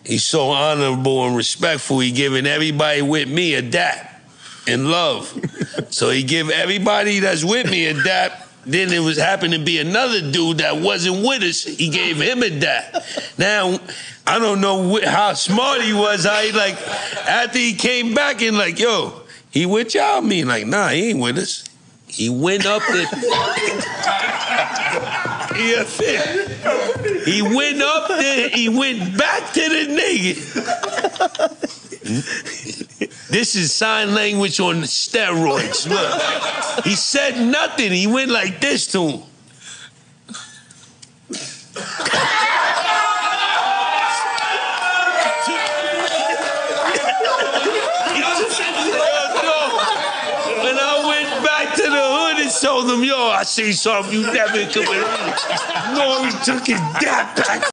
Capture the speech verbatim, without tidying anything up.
He's so honorable and respectful. He giving everybody with me a dap in love. So he give everybody that's with me a dap. Then it was happened to be another dude that wasn't with us. He gave him a dap. Now, I don't know how smart he was. How he like, after he came back and like, yo, he with y'all? Me like, nah, he ain't with us. He went up there. Yeah, he went up there. He went back to the nigga. This is sign language on steroids. Look, he said nothing. He went like this to him. When I went back to the hood and told them, yo, I see something you never could believe. Nore took his dad back.